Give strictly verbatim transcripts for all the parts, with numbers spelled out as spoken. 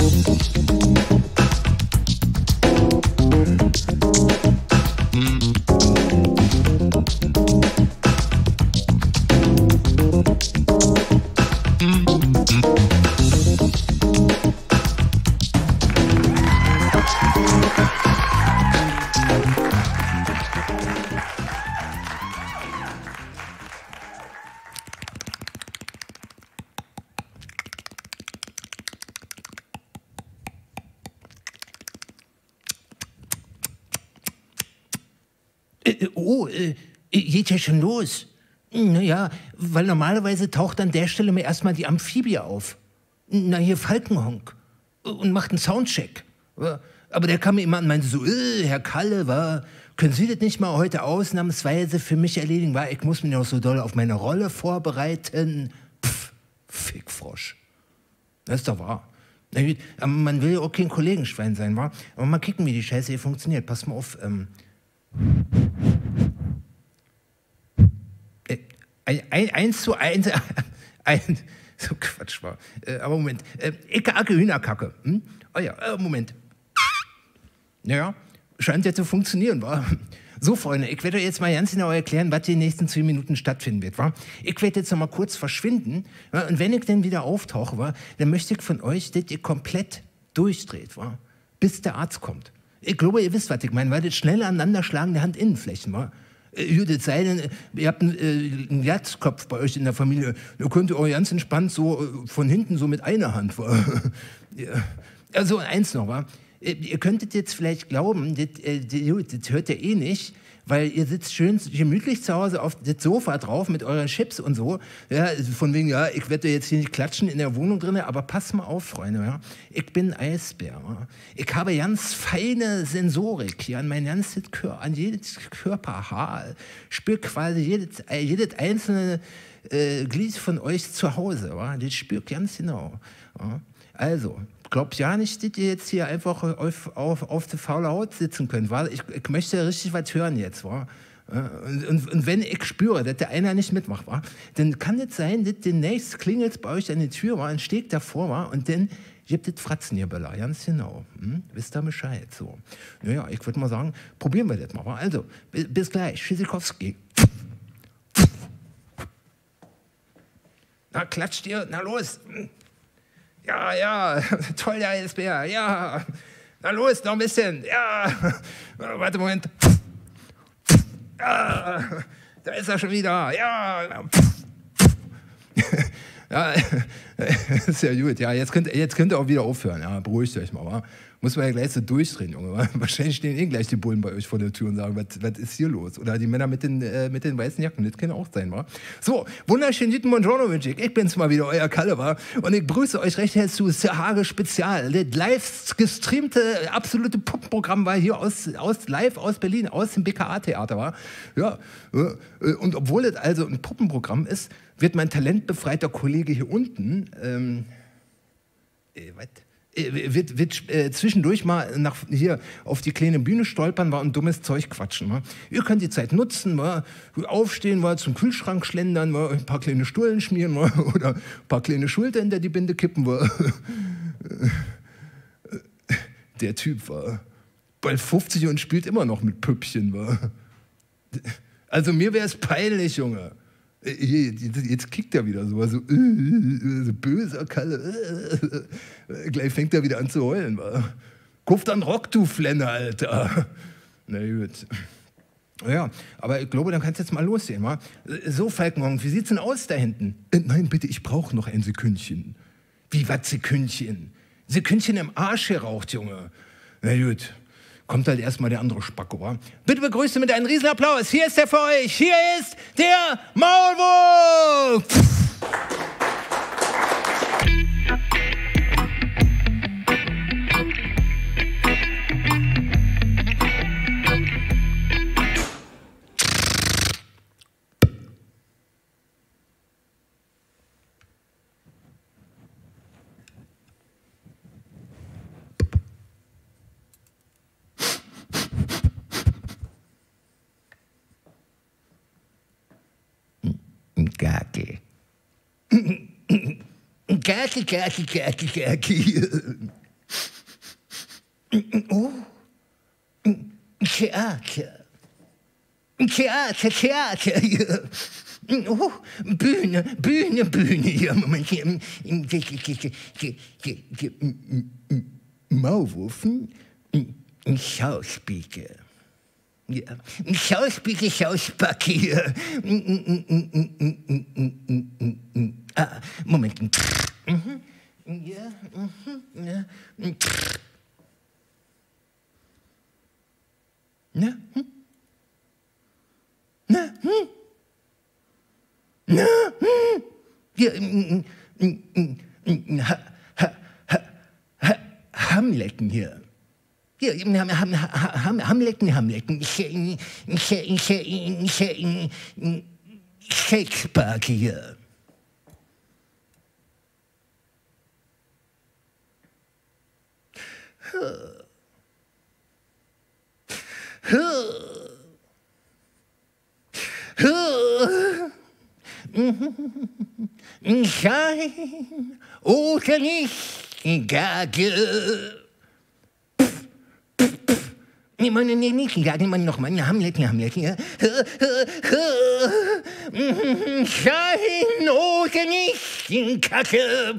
Äh, oh, äh, geht ja schon los. Naja, weil normalerweise taucht an der Stelle mir erstmal die Amphibie auf. Na, hier Falkenhonk. Und macht einen Soundcheck. Aber der kam mir immer an und meinte so, äh, Herr Kalle, wa, können Sie das nicht mal heute ausnahmsweise für mich erledigen? Wa, ich muss mich noch so doll auf meine Rolle vorbereiten. Pff, Fickfrosch. Das ist doch wahr. Na gut, man will ja auch kein Kollegenschwein sein, wa? Aber mal kicken, wie die Scheiße hier funktioniert. Pass mal auf. Ähm Ein, ein, eins zu eins, ein, so Quatsch war. Äh, aber Moment, äh, Icke, Acke, Hühnerkacke. Hm? Oh ja, äh, Moment. Naja, scheint ja zu funktionieren, wa? So, Freunde, ich werde euch jetzt mal ganz genau erklären, was in den nächsten zehn Minuten stattfinden wird, wa? Ich werde jetzt noch mal kurz verschwinden, wa? Und wenn ich dann wieder auftauche, wa, dann möchte ich von euch, dass ihr komplett durchdreht, wa? Bis der Arzt kommt. Ich glaube, ihr wisst, was ich meine, weil das schnelle Aneinanderschlagen der Handinnenflächen, wa? Judith, sei denn, ihr habt einen, äh, einen Glatzkopf bei euch in der Familie. Ihr könnt auch ganz entspannt so äh, von hinten so mit einer Hand. Ja. Also eins noch, wa? Ihr könntet jetzt vielleicht glauben, das, äh, das hört ihr eh nicht, weil ihr sitzt schön gemütlich zu Hause auf das Sofa drauf mit euren Chips und so. Ja, von wegen, ja, ich werde jetzt hier nicht klatschen in der Wohnung drin, aber pass mal auf, Freunde. Ja. Ich bin Eisbär. Ja. Ich habe ganz feine Sensorik hier an mein ganzes Kör an jedes Körperhaar. Spür quasi jedes, jedes einzelne äh, Glied von euch zu Hause. Ja. Das spürt ganz genau. Ja. Also, glaubt ja nicht, dass ihr jetzt hier einfach auf, auf, auf der faule Haut sitzen könnt. Wa? Ich, ich möchte richtig was hören jetzt. Wa? Und, und, und wenn ich spüre, dass der einer nicht mitmacht, wa? Dann kann es sein, dass demnächst klingelt es bei euch an die Tür, wa? Und steht davor, wa? Und dann gibt es Fratzen hier, Bella, ganz genau. Hm? Wisst ihr Bescheid? So. Naja, ich würde mal sagen, probieren wir das mal. Wa? Also, bis, bis gleich. Tschüssikowski. Na, klatscht ihr? Na los. Ja, ja, toll, der Eisbär, ja. Na los, noch ein bisschen, ja. Warte, Moment. Ja, da ist er schon wieder, ja. Ja, ist ja gut, ja, jetzt könnt, jetzt könnt ihr auch wieder aufhören, ja, beruhigt euch mal, wa? Muss man ja gleich so durchdrehen, Junge. Wahrscheinlich stehen eh gleich die Bullen bei euch vor der Tür und sagen, was, was ist hier los? Oder die Männer mit den, äh, mit den weißen Jacken, das kann auch sein, wa? So, wunderschönen guten Buongiorno wünsche ich. Ich bin's mal wieder, euer Kalle, wa? Und ich grüße euch recht herzlich zu Sahage Spezial. Das live gestreamte, absolute Puppenprogramm war hier aus, aus, live aus Berlin, aus dem B K A-Theater, wa? Ja, und obwohl es also ein Puppenprogramm ist, wird mein talentbefreiter Kollege hier unten, ähm, äh, was? wird, wird äh, zwischendurch mal nach, hier auf die kleine Bühne stolpern war und dummes Zeug quatschen. Wa? Ihr könnt die Zeit nutzen, wa? Aufstehen, wa? Zum Kühlschrank schlendern, wa? Ein paar kleine Stullen schmieren wa? Oder ein paar kleine Schulter hinter die Binde kippen. Wa? Der Typ war bald fünfzig und spielt immer noch mit Püppchen. Wa? Also mir wäre es peinlich, Junge. Jetzt kickt er wieder so, so, so böser Kalle. Gleich fängt er wieder an zu heulen. Kauf dann Rock, du Flenne, Alter. Na gut. Ja, aber ich glaube, dann kannst du jetzt mal losgehen. Wa? So, Falkenhorn, wie sieht's denn aus da hinten? Nein, bitte, ich brauche noch ein Sekündchen. Wie, was Sekündchen? Sekündchen im Arsch geraucht, Junge. Na gut. Kommt halt erstmal der andere Spacko, wa? Bitte begrüßt mit einem Riesenapplaus. Hier ist er für euch. Hier ist der Maulwurf. Gaki. Gaki, Gaki, Gaki, Gaki. Oh, Theater. Theater, Theater. Hier. Oh, Bühne, Bühne, Bühne. Hier, Moment. Hier. Maulwurfen, Schauspieler. Ja, Schauspieler, Schauspacke hier. Ah, Moment. Mhm. Ja, mhm. Ja. Na, hm? Na, hm? Na, hm? Ja, mm, mm, mm, ha, ha, ha, ha, Hamletten hier. Ja, ham, ham, ham, Hamletten, Hamletten. Shakespeare hier. Schein oder nicht, Gage. Nee, man, nee, nicht Gage, man noch mal. Hamlet, Hamlet, ja. Schein oder nicht, Kacke.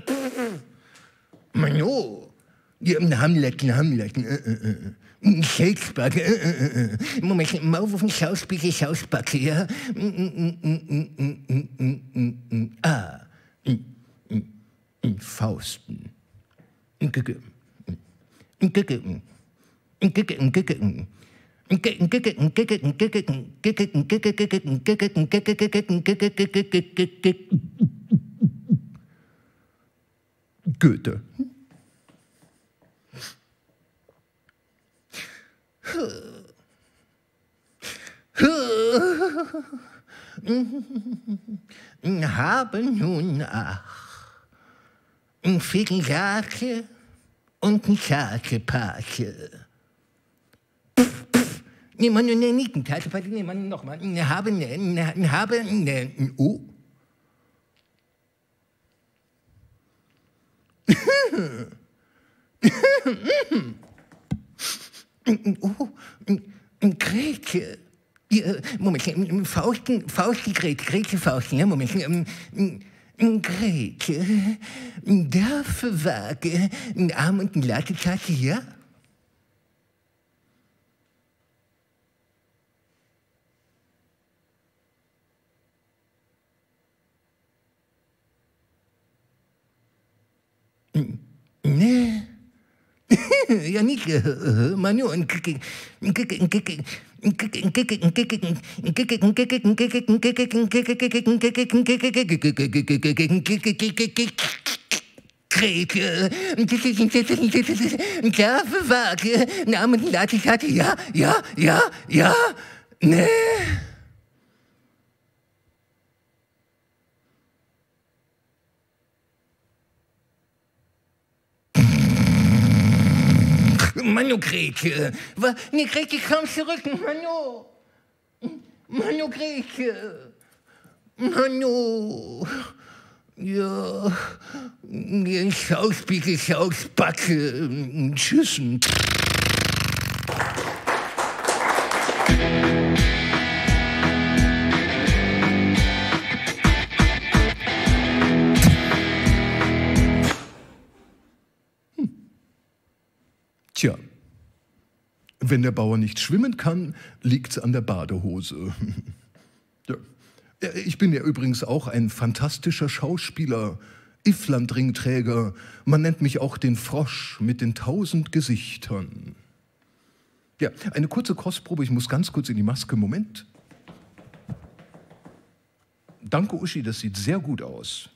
Mano. Ja, Hamlet, Hamlet. Shakespeare. Moment, Maulwurf, Schauspieler, Schauspacke, ja. Ah. Fausten. Goethe. Haben nun ach, ein Vierteljahre und ein Tagepaake. Nee, man, nee, nicht ein Tagepaake, nee, man, noch mal. Haben, ne, haben, ne, oh. Oh, Grete. Ja, Moment, Fausten, Fausten, Grete, Grete, Fausten, ja, Moment. Grete, dafür wage ein Arm und ein Lattetate, ja? Nee. Ja, nicht, Manu, und Grete, dafür wage, Namen Latte hatte, ja, ja, ja, ja, ne. Manu, Grete. Nee, Grete, komm zurück, Manu. Manu, Grete. Manu. Ja. Schauspieler, Schauspacke. Tschüss. Tja, wenn der Bauer nicht schwimmen kann, liegt's an der Badehose. Ja. Ich bin ja übrigens auch ein fantastischer Schauspieler, Ifflandringträger. Man nennt mich auch den Frosch mit den tausend Gesichtern. Ja, eine kurze Kostprobe, ich muss ganz kurz in die Maske. Moment. Danke, Uschi, das sieht sehr gut aus.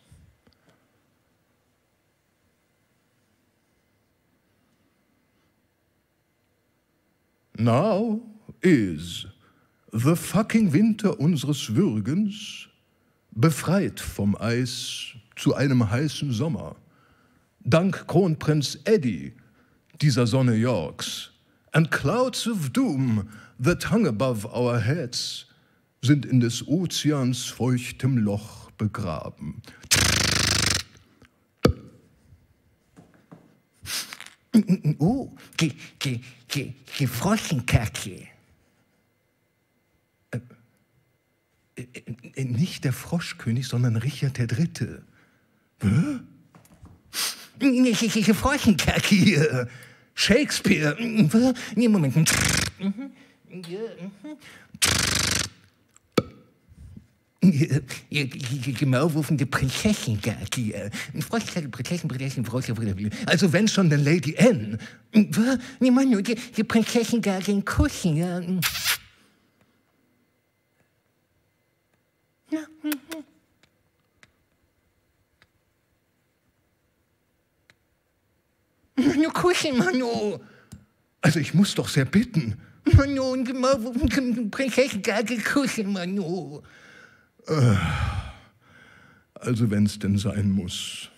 Now is the fucking Winter unseres Würgens befreit vom Eis zu einem heißen Sommer. Dank Kronprinz Eddie, dieser Sonne Yorks, and clouds of doom that hung above our heads sind in des Ozeans feuchtem Loch begraben. Oh, ge, ge, ge, Gefroschenkacke. Äh, äh, nicht der Froschkönig, sondern Richard der Dritte. Hä? Gefroschenkacke. Shakespeare. Nee, Moment. Gemauwurfende Prinzessin-Gag. Froschkacke, Prinzessin, Prinzessin, Froschkacke. Also wenn schon, dann Lady Anne. Nee, Mann, die, die Prinzessin-Gag in Kuchen. Ja. Ja. Manu, Kuchen, Manu. Also ich muss doch sehr bitten. Manu, ein Gemauwurfende Prinzessin-Gag in Kuchen, Manu. Also wenn es denn sein muss.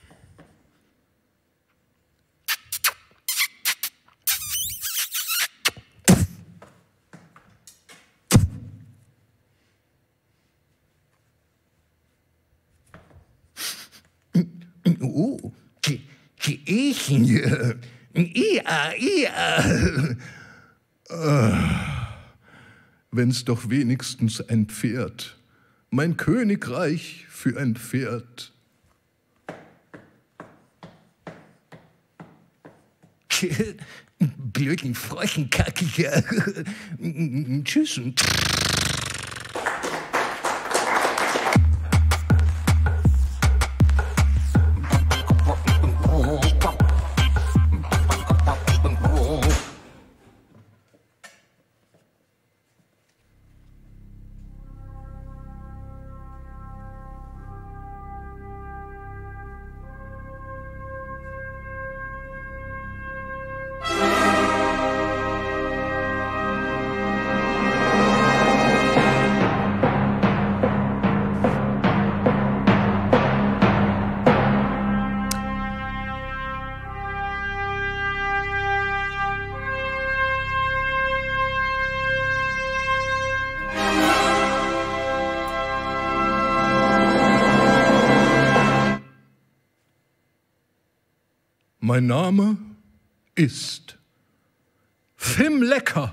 Oh, Geechen. Ia, ia. Wenn's doch wenigstens ein Pferd. Mein Königreich für ein Pferd. Blöden Froschenkacke. Tschüss. Mein Name ist Fimlecker.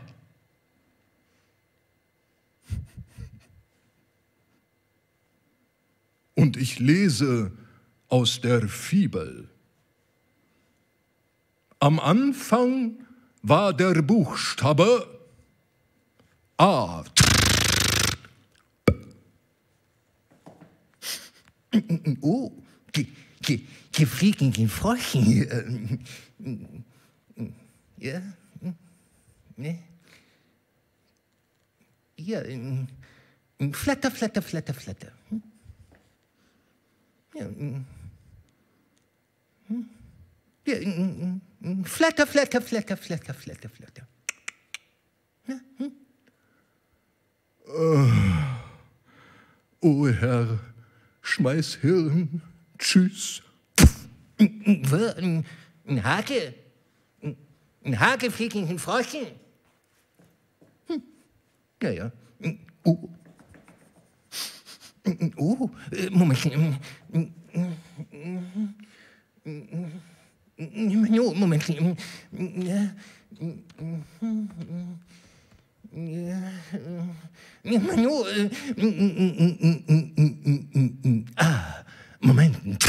Und ich lese aus der Fibel. Am Anfang war der Buchstabe A. Oh, die, die, die fliegenden Froschen. Ja, ne? Ja, flatter, flatter, flatter, flatter. Ja, ja, flatter, flatter, flatter, flatter, flatter, flatter. Ja, hm? Oh Herr, schmeiß Hirn, tschüss. Ein Hake? Ein Hake fliegenden Froschen? Hm. Ja, ja. Oh. Oh, Moment. Moment. Manu. Ah, Moment.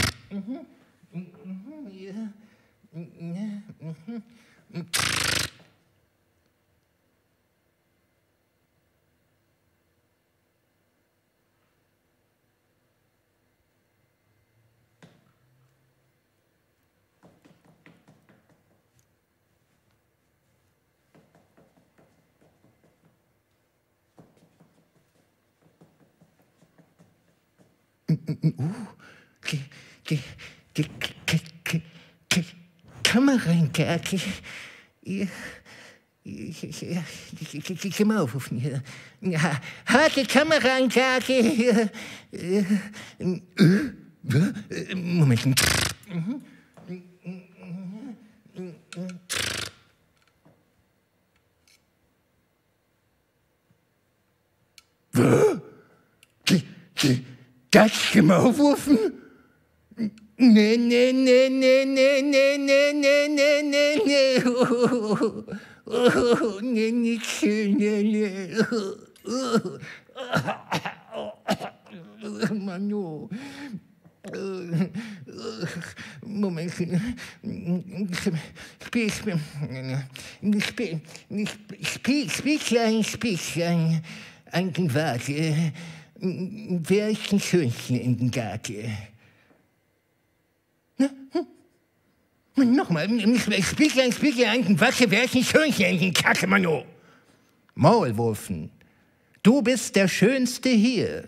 Kamerankake. Geh mal auf hier. Hake Kamerankake. Moment. Das Maulwurfen? Nee, nee, nee, nee, nee, nee, nee, nee, nee, nee, nee. Oh, oh, nee, nicht schön, nee, nee. Manu. Moment. Spiel, Spiel, Spiel, Spielchen, Spielchen. An den Waage. Wer ist ein Schönchen in den Garten? Nochmal, Spielchen, Spielchen, an den Waage. Wer ist ein Schönchen in den Kacke, Manu? Maulwurfen. Du bist der Schönste hier.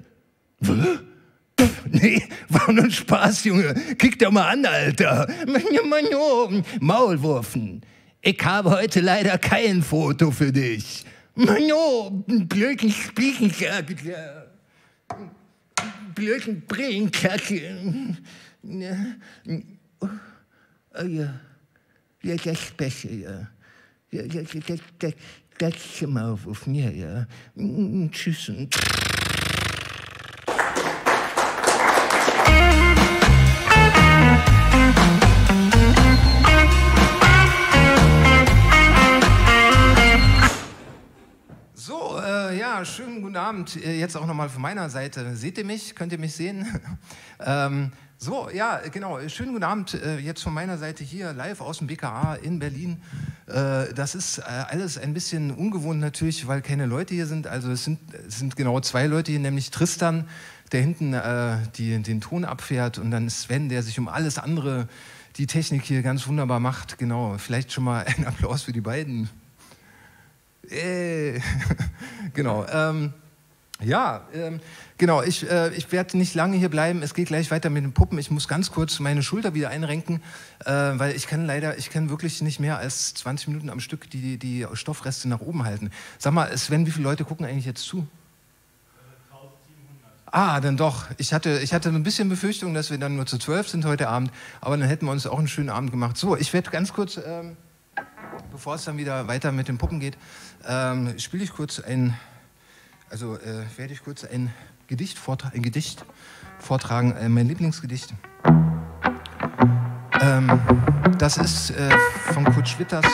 Nee, war nur ein Spaß, Junge. Kick doch mal an, Alter. Manu, Maulwurfen. Ich habe heute leider kein Foto für dich. Manu, blöden Spiegenkacke. Blöden Brillenkacke. Oh ja, ja, das ist besser, ja. Ja, das, das, das, das ist schon mal auf, auf mir, ja. Tschüss. So, äh, ja, schönen guten Abend. Jetzt auch nochmal von meiner Seite. Seht ihr mich? Könnt ihr mich sehen? ähm, so, ja, genau. Schönen guten Abend. Äh, jetzt von meiner Seite hier live aus dem B K A in Berlin. Äh, das ist äh, alles ein bisschen ungewohnt natürlich, weil keine Leute hier sind. Also es sind, es sind genau zwei Leute hier, nämlich Tristan, der hinten äh, die, den Ton abfährt, und dann Sven, der sich um alles andere, die Technik hier ganz wunderbar macht. Genau, vielleicht schon mal einen Applaus für die beiden. Äh, genau. Ähm, ja, ähm, genau. Ich, äh, ich werde nicht lange hier bleiben. Es geht gleich weiter mit den Puppen. Ich muss ganz kurz meine Schulter wieder einrenken, äh, weil ich kann leider, ich kann wirklich nicht mehr als zwanzig Minuten am Stück die, die Stoffreste nach oben halten. Sag mal, Sven, wie viele Leute gucken eigentlich jetzt zu? Ah, dann doch. Ich hatte, ich hatte ein bisschen Befürchtung, dass wir dann nur zu zwölf sind heute Abend, aber dann hätten wir uns auch einen schönen Abend gemacht. So, ich werde ganz kurz, ähm, bevor es dann wieder weiter mit den Puppen geht, ähm, spiele ich kurz ein, also äh, werde ich kurz ein Gedicht, vortra ein Gedicht vortragen, äh, mein Lieblingsgedicht. Ähm, das ist äh, von Kurt Schwitters.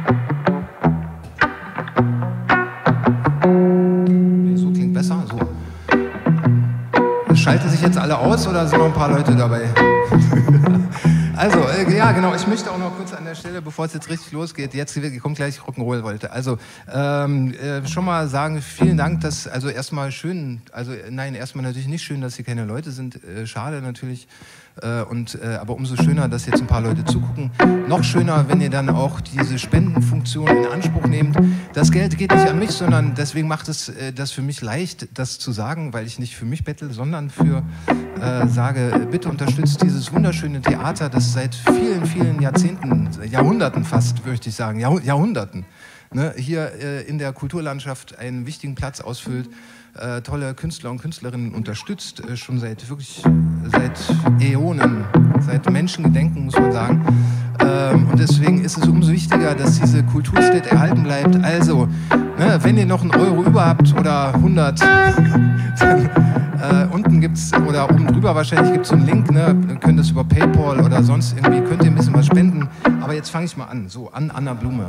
Nee, so klingt besser, so. Schalten sich jetzt alle aus oder sind noch ein paar Leute dabei? Also, äh, ja, genau, ich möchte auch noch kurz an der Stelle, bevor es jetzt richtig losgeht, jetzt kommt gleich Rock'n'Roll wollte. Also, ähm, äh, schon mal sagen, vielen Dank, dass, also erstmal schön, also nein, erstmal natürlich nicht schön, dass hier keine Leute sind, äh, schade natürlich, äh, und, äh, aber umso schöner, dass jetzt ein paar Leute zugucken. Noch schöner, wenn ihr dann auch diese Spendenfunktion in Anspruch nehmt. Das Geld geht nicht an mich, sondern deswegen macht es äh, das für mich leicht, das zu sagen, weil ich nicht für mich bettel, sondern für, äh, sage, bitte unterstützt dieses wunderschöne Theater, das seit vielen, vielen Jahrzehnten, Jahrhunderten fast, möchte ich sagen, Jahrh Jahrhunderten, ne, hier äh, in der Kulturlandschaft einen wichtigen Platz ausfüllt, äh, tolle Künstler und Künstlerinnen unterstützt, äh, schon seit wirklich, seit Äonen, seit Menschengedenken, muss man sagen. Ähm, und deswegen ist es umso wichtiger, dass diese Kulturstätte erhalten bleibt. Also, ne, wenn ihr noch einen Euro über habt oder hundert, dann äh, unten gibt's, oder oben drüber wahrscheinlich gibt es so einen Link, ne, ihr könnt das über PayPal oder sonst irgendwie, könnt ihr ein bisschen was spenden. Aber jetzt fange ich mal an, so, an Anna Blume.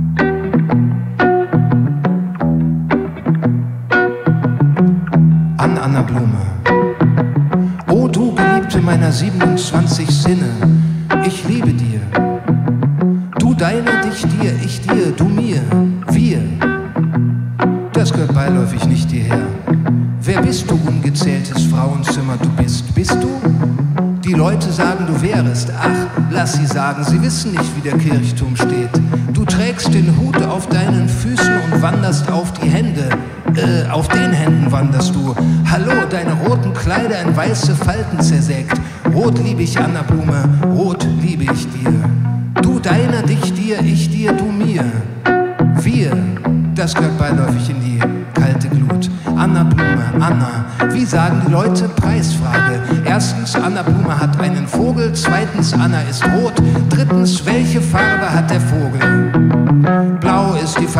An Anna Blume. O du Geliebte meiner siebenundzwanzig Sinne, ich liebe dir. Du deiner, dich dir, ich dir, du mir, wir. Das gehört beiläufig nicht dir her. Wer bist du, ungezähltes Frauenzimmer, du bist? Bist du? Die Leute sagen, du wärest. Ach, lass sie sagen, sie wissen nicht, wie der Kirchturm steht. Du trägst den Hut auf deinen Füßen und wanderst auf die Hände. Äh, auf den Händen wanderst du. Hallo, deine roten Kleider in weiße Falten zersägt. Rot liebe ich, Anna Blume, rot liebe ich dir. Du deiner, dich dir, ich dir, du mir. Wir, das gehört beiläufig in die kalte Glut. Anna Blume, Anna, wie sagen die Leute? Preisfrage. Erstens, Anna Blume hat einen Vogel. Zweitens, Anna ist rot. Drittens, welche Farbe hat der Vogel? Blau ist die Farbe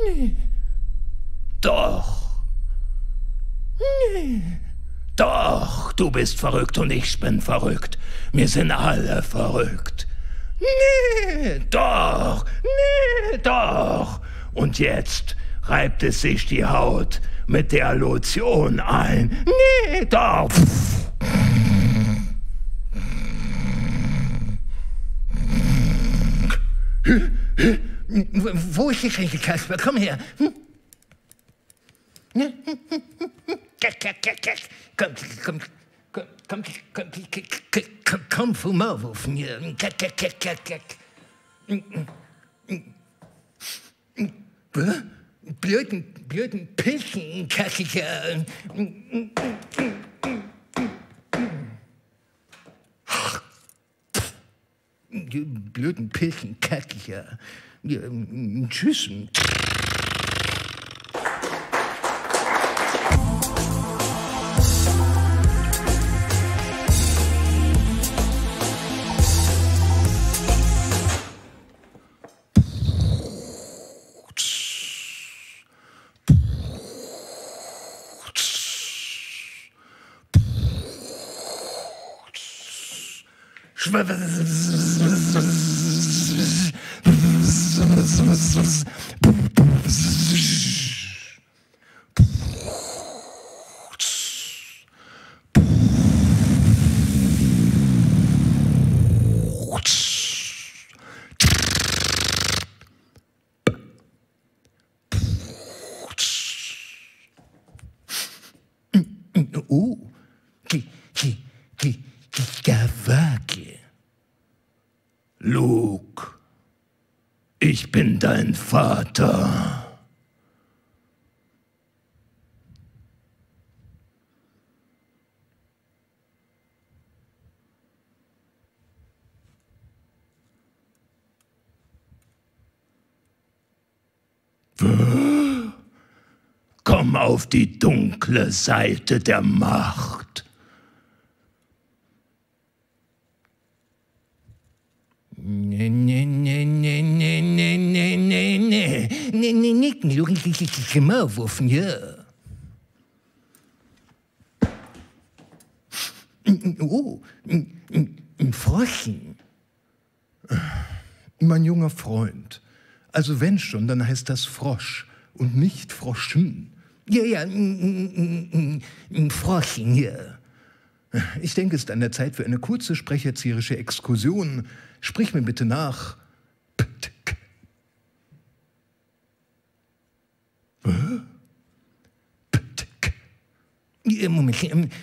Nee. Doch. Nee. Doch, du bist verrückt und ich bin verrückt. Wir sind alle verrückt. Nee. Doch, nee, doch. Und jetzt reibt es sich die Haut mit der Lotion ein. Nee, doch. Wo ist die Schenke, Kasper? Komm her. Hm? Komm, komm, komm, komm, komm, komm, komm vom Maulwurf hier. Blöden, blöden Pilchen, Kassiker. Die blöden Pilchen, Kassiker. Tschüss. Oh, die, die, die, die Gawake. Luke, ich bin dein Vater. Komm auf die dunkle Seite der Macht. Nee, nee, nee, nee, nee, nee, nee, nee, nee. Nee, nee, nicht, du kannst dich Maulwurf, ja. Oh, ein Froschchen. Mein junger Freund. Also wenn schon, dann heißt das Frosch und nicht Froschen. Ja, ja, ein Froschchen hier. Ich denke, es ist an der Zeit für eine kurze sprecherzieherische Exkursion. Sprich mir bitte nach. Ptk. Ptk. Moment.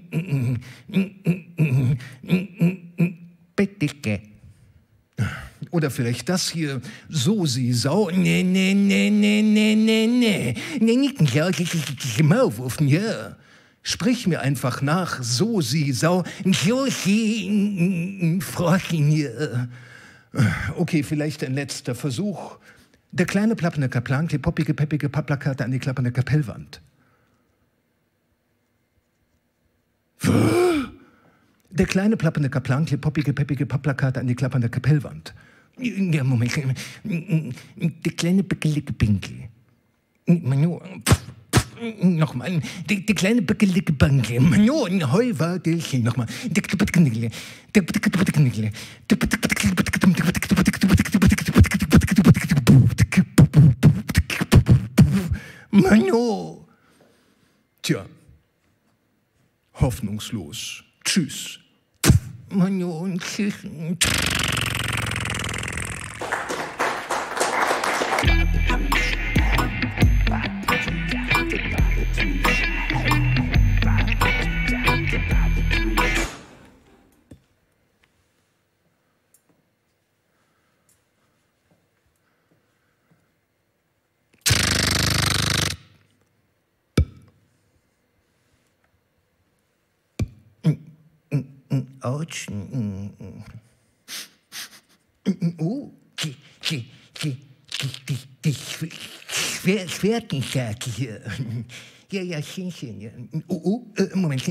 Ptk. Oder vielleicht das hier. So, sie Sau. Nee, nee, nee, nee, nee, nee, nee. Nee, nicht ja, ich Maulwurf, ja. Sprich mir einfach nach. So, sie Sau. So, sie Froschchen hier. Okay, vielleicht ein letzter Versuch. Der kleine plappende Kaplan klebt poppige, peppige Papplakate an die klappernde Kapellwand. Der kleine plappende Kaplan klebt poppige, peppige Papplakate an die klappernde Kapellwand. Ja, Moment. Der kleine bickelige Pinkel. Nochmal. Die, die kleine bickelige Banke. Mano, ein Heuwagelchen. Nochmal. Mano. Tja. Hoffnungslos. Tschüss. Mano, tschüss. Autsch. Oh, die, die, die, die, die, die Schwertensacke hier. Ja, ja, schön, schön. Ja. Oh, oh, Moment.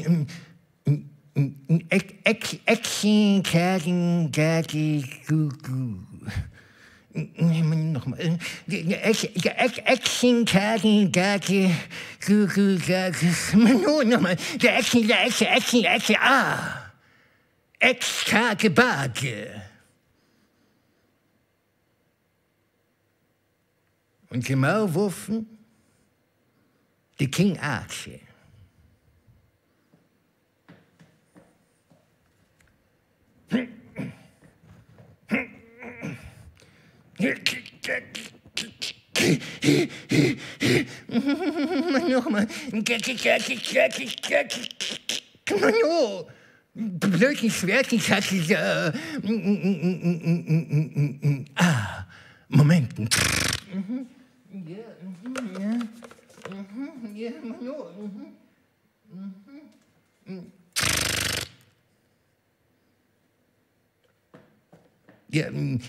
Action, Kagen, Gagi, Gugu. Nochmal. Action, Kage, Gage, Gugu, Gage. Nochmal. Der Action, der Action, Action, Action. Ah. Ex-Kage, Bage. Und die Maulwurfen, die King Archie. Nochmal. Manu, blöden Schwert, ich hatte ja. Ah, Moment. Ja, ja. Ja, Manu. Ja,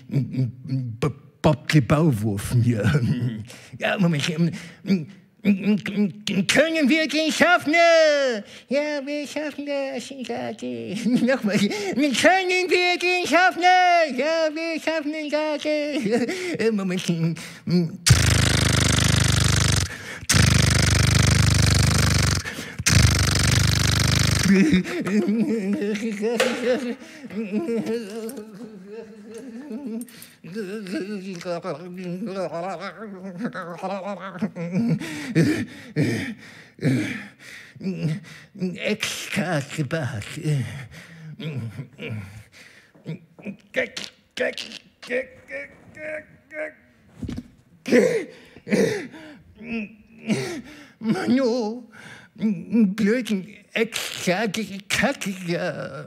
Bob der Bauwurf hier. Ja, Moment. Können wir den schaffen? Ja, wir schaffen das. Nochmal. Können wir den schaffen? Ja, wir schaffen den Gage. Moment. Ex-Kakeback. Manu, blöden Ex-Kake-Kake.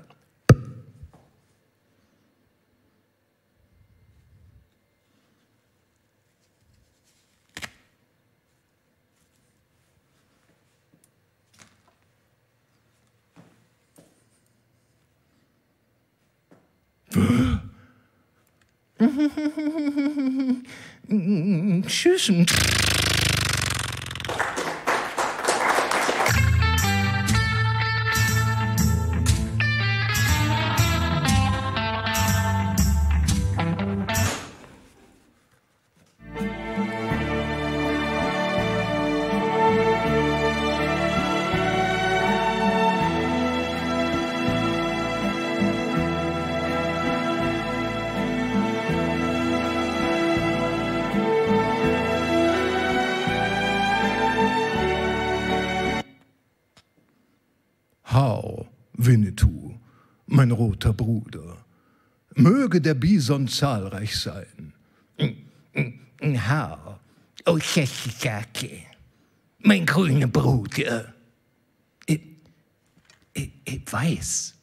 Tschüss. Hau, Winnetou, mein roter Bruder, möge der Bison zahlreich sein. Hau, oh Shashikake, mein grüner Bruder. Ich, ich, ich weiß.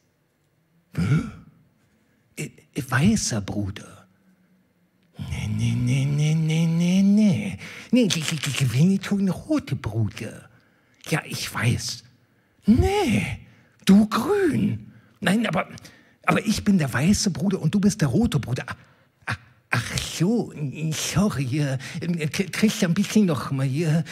Ich, ich weißer Bruder. Nee, nee, nee, nee, nee, nee, nee. Nee, Winnetou, ein roter Bruder. Ja, ich weiß. Nee, du grün. Nein, aber, aber ich bin der weiße Bruder und du bist der rote Bruder. Ach, ach so, sorry, hier, kriegst du ein bisschen noch mal hier.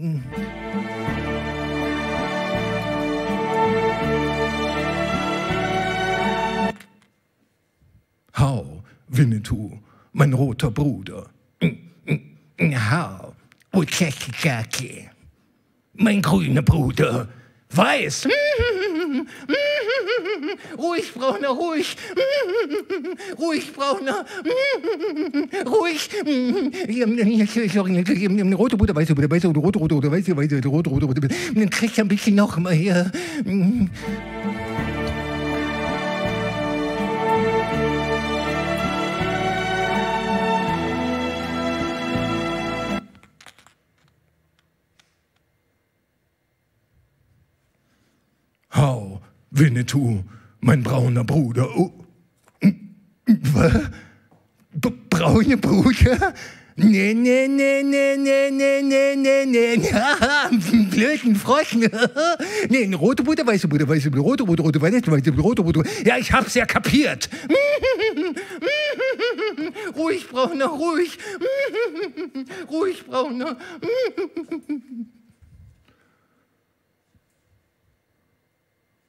Hau, Winnetou, mein roter Bruder. Hau, Uchekikake, mein grüner Bruder. Weiß. Ruhig, Brauner, ruhig. Ruhig, Brauner. Ruhig. Rote Butter, weiße Butter, weiße, rote, rote, rote, weiße, weiße, rote, rote, rote. Dann kriegst du ein bisschen noch mal hier. Hau, Winnetou, mein brauner Bruder. Oh. Was? Braune Bruder? Nee, nee, nee, nee, nee, nee, nee, nee, nee, nee, blöden Frosch. Nee, eine rote Bruder, weiße Bruder, weiße Bruder, rote Bruder, rote, weiße Bruder, rote Bruder. Ja, ich hab's ja kapiert. Ruhig, Brauner, ruhig. Ruhig, Brauner.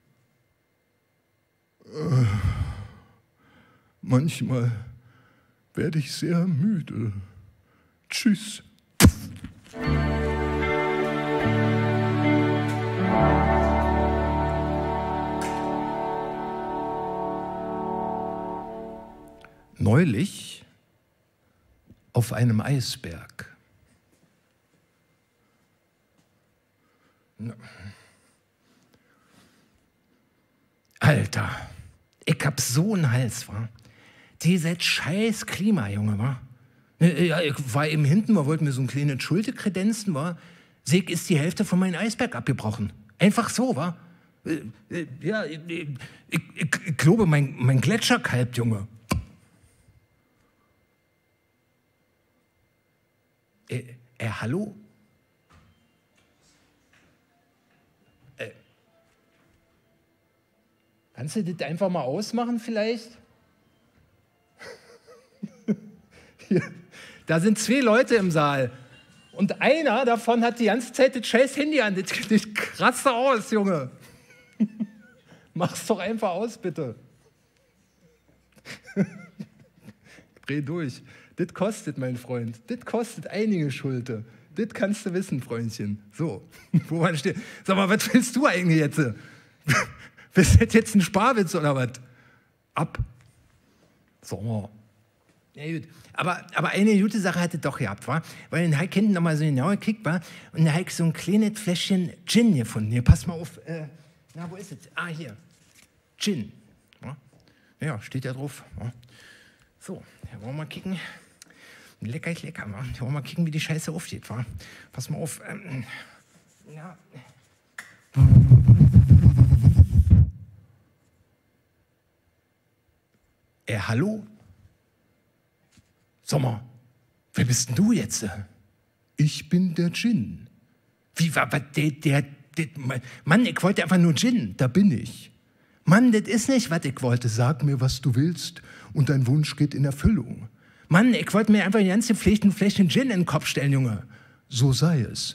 Manchmal werde ich sehr müde. Tschüss. Neulich auf einem Eisberg. Alter, ich hab so einen Hals, wa? Dieses scheiß Klima, Junge, wa? Ja, ich war eben hinten, wir wollten mir so ein kleines Schulte kredenzen, wa? Seg ist die Hälfte von meinem Eisberg abgebrochen. Einfach so, wa? Ja, ich, ich, ich, ich glaube, mein, mein Gletscher kalbt, Junge. Äh, äh, hallo? Äh, kannst du das einfach mal ausmachen vielleicht? Hier, da sind zwei Leute im Saal. Und einer davon hat die ganze Zeit das scheiß Handy an. Das, das krasse aus, Junge. Mach's doch einfach aus, bitte. Dreh durch. Das kostet, mein Freund. Das kostet einige Schulte. Das kannst du wissen, Freundchen. So, wo man steht. Sag mal, was willst du eigentlich jetzt? Bist das jetzt ein Sparwitz oder was? Ab. So. Ja, gut. Aber, aber eine gute Sache hat es doch gehabt, wa? Weil den Heik hinten nochmal so genau gekickt war und der Heik so ein kleines Fläschchen Gin gefunden. Hier, pass mal auf. Äh, na, wo ist es? Ah, hier. Gin. Ja, ja, steht da drauf. Ja. So, hier wollen wir mal kicken. Lecker ist lecker, wa? Hier wollen wir mal kicken, wie die Scheiße aufgeht, wa? Pass mal auf. Ähm, ja. Äh, hallo? Sag mal, wer bist denn du jetzt? Ich bin der Gin. Wie war der, der, der, Mann, ich wollte einfach nur Gin, da bin ich. Mann, das ist nicht, was ich wollte. Sag mir, was du willst und dein Wunsch geht in Erfüllung. Mann, ich wollte mir einfach die ganze Pflicht Fläschchen Gin in den Kopf stellen, Junge. So sei es.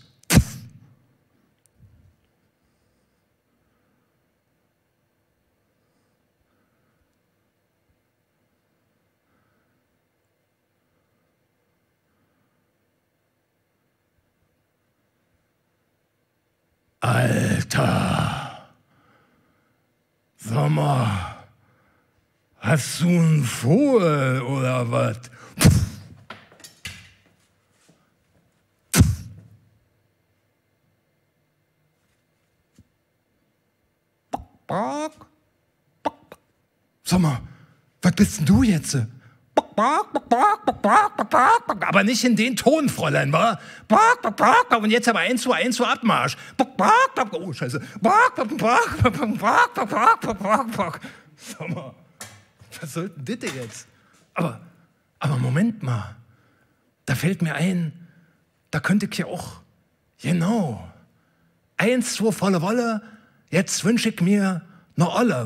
Alter, sag mal, hast du einen Vogel oder was? Sag mal, was bist denn du jetzt? Aber nicht in den Ton, Fräulein, wa? Und jetzt aber eins zu eins zu Abmarsch. Oh, Scheiße. Sag mal, was soll denn das jetzt? Aber, aber Moment mal. Da fällt mir ein, da könnte ich ja auch, genau, eins, zwei volle Wolle, jetzt wünsche ich mir eine Olle.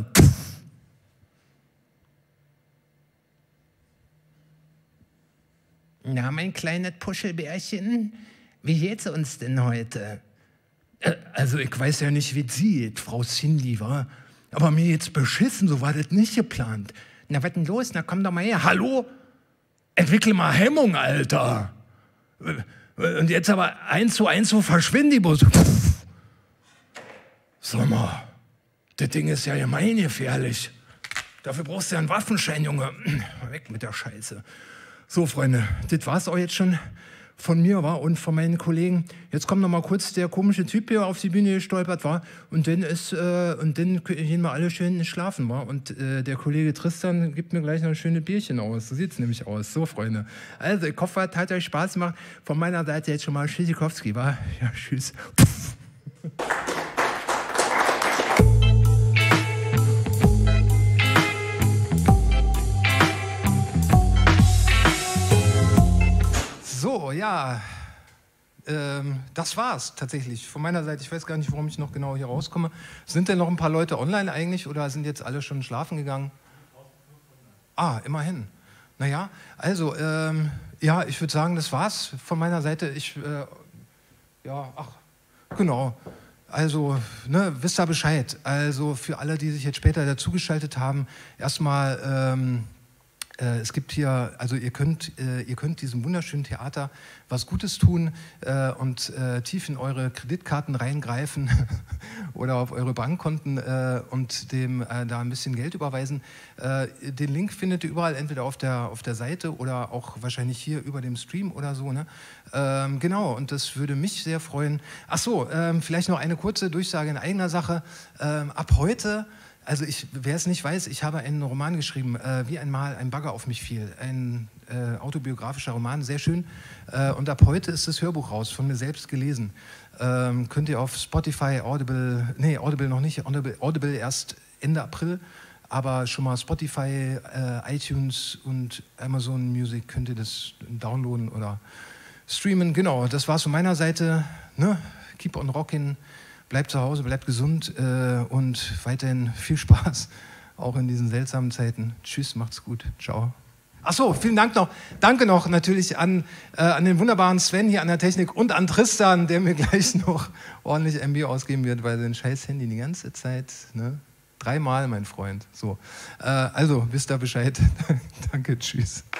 Na, mein kleines Puschelbärchen, wie geht's uns denn heute? Äh, also, ich weiß ja nicht, wie es sieht, Frau Cindy, war. Aber mir jetzt beschissen, so war das nicht geplant. Na, was denn los? Na, komm doch mal her. Hallo? Entwickle mal Hemmung, Alter. Und jetzt aber eins zu eins so verschwinden die Busse. Sag mal, das Ding ist ja gemeingefährlich. Dafür brauchst du ja einen Waffenschein, Junge. Weg mit der Scheiße. So, Freunde, das war's auch jetzt schon von mir, war und von meinen Kollegen. Jetzt kommt noch mal kurz der komische Typ hier auf die Bühne gestolpert, war und dann ist äh, und dann gehen wir alle schön schlafen, war und äh, der Kollege Tristan gibt mir gleich noch ein schönes Bierchen aus. So sieht's nämlich aus. So, Freunde. Also, ich hoffe, es hat euch Spaß gemacht. Von meiner Seite jetzt schon mal Tschüssikowski, war. Ja, tschüss. So, ja, ähm, das war's tatsächlich von meiner Seite. Ich weiß gar nicht, warum ich noch genau hier rauskomme. Sind denn noch ein paar Leute online eigentlich oder sind jetzt alle schon schlafen gegangen? Ah, immerhin. Naja, also, ähm, ja, ich würde sagen, das war's von meiner Seite. Ich, äh, ja, ach, genau. Also, ne, wisst ihr Bescheid. Also, für alle, die sich jetzt später dazugeschaltet haben, erstmal, ähm, Äh, es gibt hier, also ihr könnt, äh, ihr könnt diesem wunderschönen Theater was Gutes tun äh, und äh, tief in eure Kreditkarten reingreifen oder auf eure Bankkonten äh, und dem äh, da ein bisschen Geld überweisen. Äh, den Link findet ihr überall, entweder auf der, auf der Seite oder auch wahrscheinlich hier über dem Stream oder so. Ne? Ähm, genau, und das würde mich sehr freuen. Ach so, ähm, vielleicht noch eine kurze Durchsage in eigener Sache. Ähm, ab heute... Also ich, wer es nicht weiß, ich habe einen Roman geschrieben, äh, wie einmal ein Bagger auf mich fiel. Ein äh, autobiografischer Roman, sehr schön. Äh, und ab heute ist das Hörbuch raus, von mir selbst gelesen. Ähm, könnt ihr auf Spotify, Audible, nee, Audible noch nicht, Audible, Audible erst Ende April, aber schon mal Spotify, äh, iTunes und Amazon Music könnt ihr das downloaden oder streamen. Genau, das war's von meiner Seite. Ne? Keep on rockin'. Bleibt zu Hause, bleibt gesund äh, und weiterhin viel Spaß, auch in diesen seltsamen Zeiten. Tschüss, macht's gut, ciao. Ach so, vielen Dank noch. Danke noch natürlich an, äh, an den wunderbaren Sven hier an der Technik und an Tristan, der mir gleich noch ordentlich M B ausgeben wird, weil sein scheiß Handy die ganze Zeit, ne? Dreimal, mein Freund. So, äh, also, wisst ihr Bescheid. Danke, tschüss.